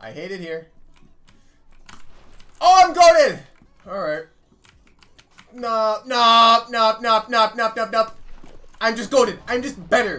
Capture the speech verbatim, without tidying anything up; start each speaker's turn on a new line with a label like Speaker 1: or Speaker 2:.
Speaker 1: I hate it here. Oh, I'm goated! Alright. No, no, no, no, no, no, no, no. I'm just goated. I'm just better.